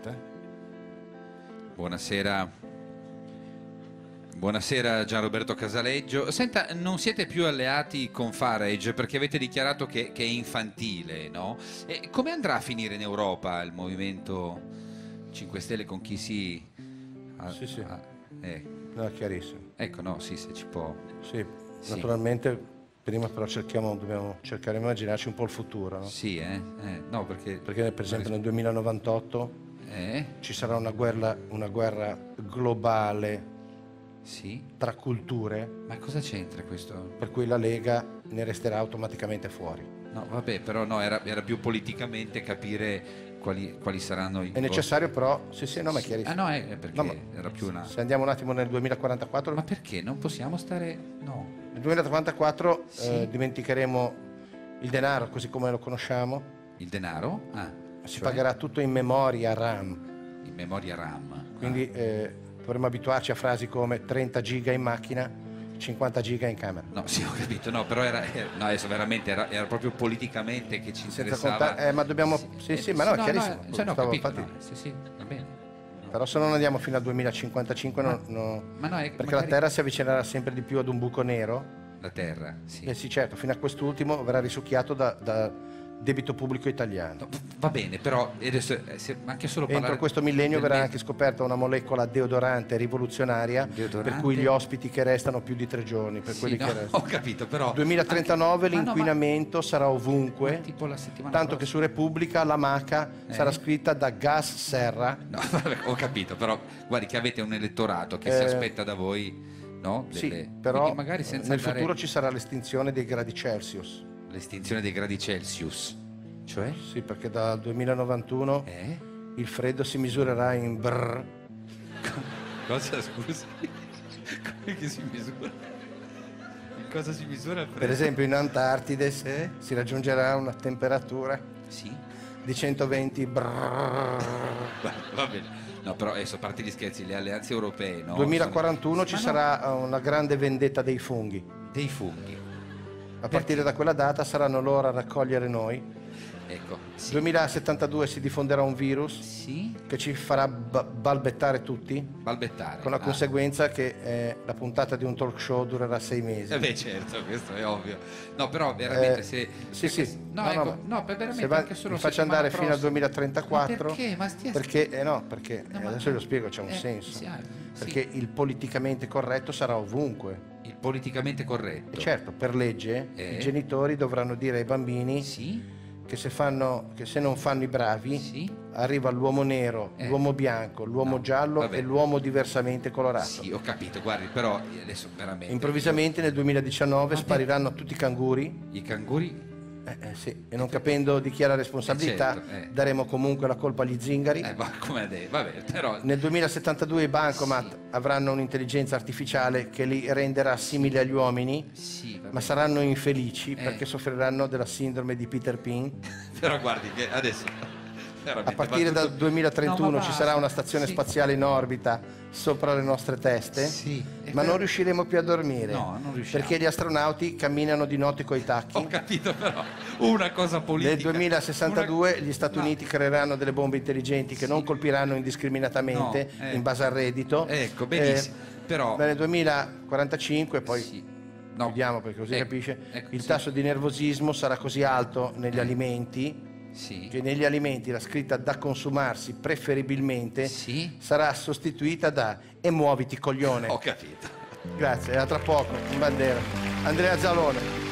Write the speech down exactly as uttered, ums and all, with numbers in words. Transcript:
Aspetta. Buonasera. Buonasera Gianroberto Casaleggio. Senta, non siete più alleati con Farage perché avete dichiarato che, che è infantile, no? E come andrà a finire in Europa il Movimento cinque Stelle con chi si... Ah, sì, sì. Ah, eh. No, chiarissimo. Ecco, no, sì, se ci può... Sì, Sì. naturalmente prima però cerchiamo, dobbiamo cercare di immaginarci un po' il futuro, no? Sì, eh? eh no, perché... Perché per esempio nel duemilanovantotto Eh? ci sarà una guerra, una guerra globale Sì? tra culture, Ma cosa c'entra questo? per cui la Lega ne resterà automaticamente fuori. No, vabbè, però no, era, era più politicamente capire quali, quali saranno i... È necessario però, sì sì, no, ma è Ah chiarissimo. no, è, è perché No, ma era più una... Se andiamo un attimo nel duemilaquarantaquattro, Ma perché? Non possiamo stare... No. nel duemilaquarantaquattro Sì. eh, dimenticheremo il denaro così come lo conosciamo, Il denaro? Ah, si cioè? pagherà tutto in memoria RAM, In memoria RAM. quindi eh, dovremmo abituarci a frasi come trenta giga in macchina, cinquanta giga in camera. No, sì, ho capito, no, però era... era- no, adesso veramente era, era proprio politicamente che ci Senza interessava... contare, eh, ma dobbiamo, sì, sì, ma no, è no, chiarissimo. No, cioè, no, ho Stavo- capito, infatti- no, sì, sì, va bene. No. Però se non andiamo fino al duemilacinquantacinque, Ma- no- no- ma no, è- perché magari- la Terra si avvicinerà sempre di più ad un buco nero. La Terra, sì. Eh sì, certo, fino a quest'ultimo verrà risucchiato da, da debito pubblico italiano. No, va bene, però adesso, eh, se- anche solo parlare... Entro questo millennio del verrà me- anche scoperta una molecola deodorante rivoluzionaria, Deodorante? per cui gli ospiti che restano più di tre giorni, per Sì, quelli no, che restano. ho capito, però... duemilatrentanove anche- ma no, ma- l'inquinamento sarà ovunque, ma tipo la settimana tanto che su Repubblica la maca Eh? sarà scritta da Gas Serra. No, vabbè, ho capito, però guardi che avete un elettorato che si Eh, aspetta da voi, no? Sì, Delle- però quindi magari senza nel andare- futuro ci sarà l'estinzione dei gradi Celsius. l'estinzione dei gradi Celsius. Cioè? Sì, perché dal duemilanovantuno Eh? il freddo si misurerà in brr. Cosa, scusi? Come che si misura? In cosa si misura il freddo? Per esempio in Antartide si- Eh? si raggiungerà una temperatura Sì? di centoventi brr. Va, va bene. No, però adesso, a parte gli scherzi, le alleanze europee, no? duemilaquarantuno Sono- ci Ma no, sarà una grande vendetta dei funghi. dei funghi. A partire da quella data saranno loro a raccogliere noi. Ecco, sì. duemilasettantadue si diffonderà un virus Sì? che ci farà ba- balbettare tutti, Balbettare. con la ah. conseguenza che eh, la puntata di un talk show durerà sei mesi. Eh beh, certo, questo è ovvio. No, però veramente Eh, se... sì, perché- sì. No, No, ecco, no, no, per veramente Se va- anche solo mi faccio settimana andare fino al prossima. duemilatrentaquattro. Ma perché? Ma stia... Perché, eh no, perché No, eh, ma- adesso lo spiego, c'è un eh, senso. sì, ah, sì. Perché il politicamente corretto sarà ovunque. Il politicamente corretto. E certo, per legge Eh? i genitori dovranno dire ai bambini Sì? che se, fanno, che se non fanno i bravi Sì? arriva l'uomo nero, Eh. l'uomo bianco, l'uomo No, giallo vabbè. e l'uomo diversamente colorato. Sì, ho capito, guardi, però adesso veramente... Improvvisamente nel duemiladiciannove Ma spariranno tutti i canguri. I canguri... Eh, eh, sì, e non capendo di chi ha la responsabilità, Eh, certo, eh. daremo comunque la colpa agli zingari. Eh, ma come detto, vabbè, però... Nel duemilasettantadue i bancomat Sì. avranno un'intelligenza artificiale che li renderà simili agli uomini, Sì, vabbè. ma saranno infelici Eh. perché soffriranno della sindrome di Peter Pan. Però guardi che adesso... A veramente, partire va tutto- dal duemilatrentuno No, ma ci basta. sarà una stazione Sì. spaziale in orbita sopra le nostre teste, Sì, e ma per- non riusciremo più a dormire, No, non riusciamo. perché gli astronauti camminano di notte coi tacchi. Ho capito, però una cosa politica... Nel duemilasessantadue Una- gli Stati No. Uniti creeranno delle bombe intelligenti che Sì. non colpiranno indiscriminatamente No, eh. in base al reddito. Ecco, benissimo, però... Nel duemilaquarantacinque poi Sì. No. vediamo perché così Ecco, capisce, ecco, il sì. tasso di nervosismo sarà così alto negli Eh. alimenti Sì. che negli alimenti la scritta da consumarsi preferibilmente Sì. sarà sostituita da e muoviti coglione. Ho capito. Grazie, a tra poco in bandiera. Andrea Zalone.